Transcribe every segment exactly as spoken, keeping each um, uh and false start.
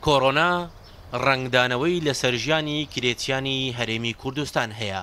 کۆڕۆنا ڕنگدانەوەی لەسەر ژیانی کرێچیانی هەرێمی کوردستان هەیە.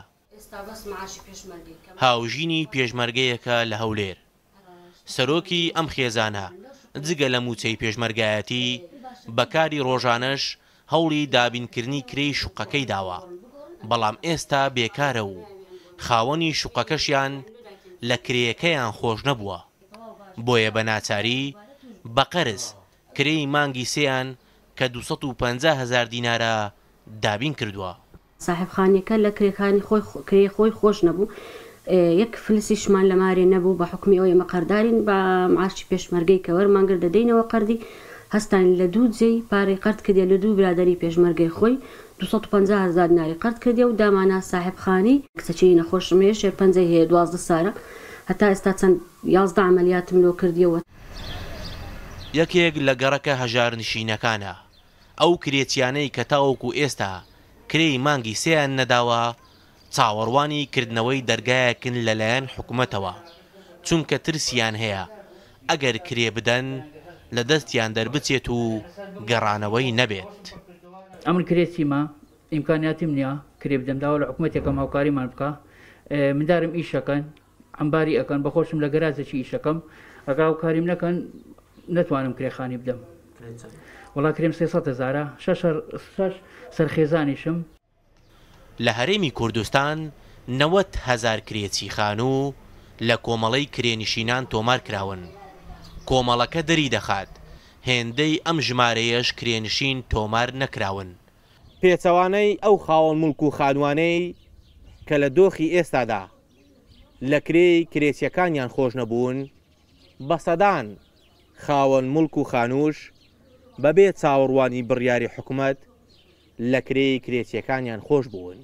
هاوژینی پێشمەرگەیەکە لە هەولێر. سەرۆکی ئەم خێزانە جگە لە موچەی پێشمەرگایەتی بەکاری ڕۆژانەش هەوڵی دابینکردنی کرێی شوقەکەی داوە، بەڵام ئێستا بێکارە و خاوەنی شوقەکەشیان لە کرێیەکەیان خۆش نەبووە، بۆیە بە ناچاری بە قەرز کرێی مانگی سێیان کە دووسەد و پەنجا هەزار دیینارە دابین کردووە. ساحبخانەکە لە کرێکانی خۆی کرێ خۆی خۆش نەبوو، یەک فلسیشمان لە مارێ نەبوو، بە حکمی ئەوەی مەقەردارین بە معاشی پێشمەرگەی کە وەرمانگر دەدەینەوە قەردی هەستان لە دوو جێی پارەی قەرد کردێ لە دوو برادری پێشمەرگەی خۆی دووسەد و پەنجا هەزار دیناری قەرد کردێ و دامانە ساحبخانی کچەکەی نەخۆشمێ شێر پەنجەی هەیە دوازدە سارە هەتا ئێستا چەند یازدە عملیاتم لۆ کردیەوە. یەکێک لە گەڕەکە هەژارنشینەکانە ئەو کرێچیانەی کە تاوەکو ئێستا کرێی مانگی سێیان نەداوە چاوەڕوانی کردنەوەی دەرگایەکن لەلایەن حکوومەتەوە، چونکە ترسیان هەیە ئەگەر کرێ بدەن لە دەستیان دەربچێت و گەڕانەوەی نەبێت. ئەمن کرێچیمە ئیمکانیاتیم نییە کرێ بدەم داوا لە حکوومەتێکم هاوکاریمان بکە، مندارم ئیشەکەن ئەمباری ئەەکەن بەخۆشم لە گەرازێکی ئیشەکەم ئەگا هاوکاریم نەکەن نتوانم کرێخانی بدەم. وڵا کرێم سێسەد هەزارە شەش سەرخێزانیشم. لە هەرێمی کوردستان نەوەت هەزار کرێچی خانوو لە کۆمەڵەی کرێنشینان تۆمار کراون. کۆمەڵەکە دەری دەخات هێندەی ئەم ژمارەیەش کرێنشین تۆمار نەکراون. پێچەوانەی ئەو خاوەن مڵک و خانوانەی کە لە دۆخی ئێستادا لە کرێی کرێچیەکانیان خۆش نەبوون، بە سەدان خاوەن مڵک و خانووش بەبێ چاوەڕوانی بڕیاری حکوومەت لە کرێی کرێچیەکانیان خۆش بوون.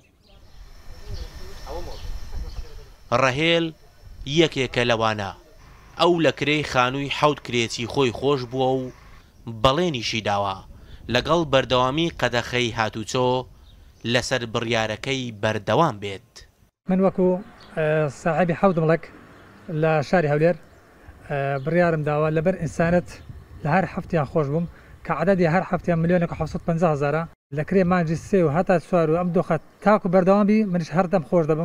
ڕەهێل یەکێکە لەوانە ئەو لە کرێی خانووی حەوت کرێچی خۆی خۆش بووە و بەڵێنیشی داوە لەگەڵ بەردەوامی قەدەخەی هاتوچۆ لەسەر بڕیارەکەی بەردەوام بێت. من وەکو ساحبی حەوت مڵک لە شاری هەولێر بڕیارم داوە لەبەر ئینسانەت لە هەر هەفتیان خۆش بووم کە عەدەدی هەر هەفتیان ملیۆنێک و حەوت سەد و پەنجا هەزارە لە کرێ مانجی سێ و هەتا چوار و ئەم دۆخە تاکو بەردەوامی منش هەردەم خۆش دەبم.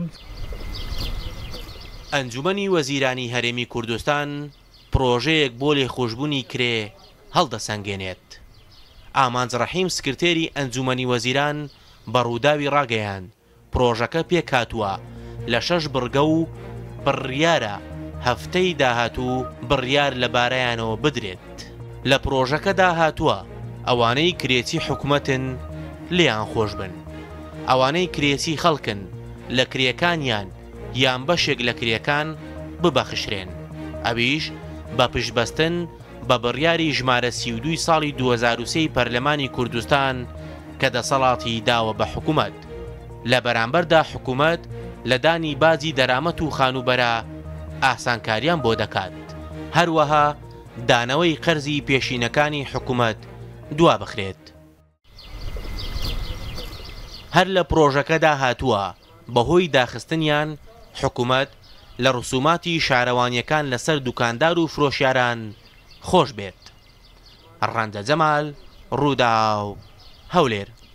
ئەنجومەنی وەزیرانی هەرێمی کوردستان پرۆژەیەک بۆ لێخۆشبوونی کرێ هەڵدەسەنگێنێت. ئامانج ڕەحیم سکرتێری ئەنجومەنی وەزیران بەڕووداوی ڕاگەیان پرۆژەکە پێک هاتووە لە شەش بڕگە و بڕیارە هەفتەی داهاتوو بڕیار لەبارەیانەوە بدرێت. لە پرۆژەکەدا هاتووە ئەوانەی کرێچی حکوومەتن لێیان خۆش بن، ئەوانەی کرێچی خەڵکن لە کرێکانیان یان بەشێک لە کرێکان ببەخشرێن، ئەویش بە پشتبەستن بە بڕیاری ژمارە سی و دوی ساڵی دوو هەزار و سێ پەرلەمانی کوردستان کە دەسەڵاتی داوە بە حکوومەت. لە بەرامبەردا حکوومەت لە دانی بازی دەرامەت و خانوبەرە ئاسانکاریان بۆ دەکات، هەروەها دانەوەی قەرزی پێشینەکانی حکوومەت دوا بخرێت. هەر لە پرۆژەکەدا هاتووە بەهۆی داخستنیان حکوومەت لە ڕسوماتی شارەوانیەکان لەسەر دوکاندار و فرۆشیاران خۆش بێت. ڕەندە جەمال، ڕووداو، هەولێر.